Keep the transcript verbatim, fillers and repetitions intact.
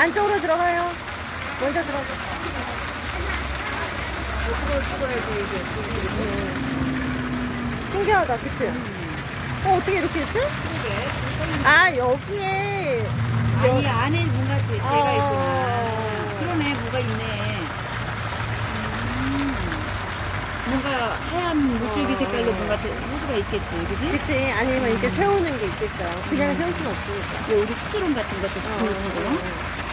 안쪽으로 들어가요. 먼저 들어가. 이쪽으로 찍어야지, 이게. 음. 신기하다, 그치? 음. 어, 어떻게 이렇게 했지? 그러게. 아, 여기에. 아니, 안에 뭔가 제가 어... 있구나. 그러네, 뭐가 있네. 음. 뭔가 하얀 물줄기 어... 색깔로 뭔가 호수가 있겠지, 그지? 그치. 아니면 이렇게 세우는 게 있겠죠. 그냥 세울 수는 없으니까. 우리 수조론 같은 것도 어... 보이고.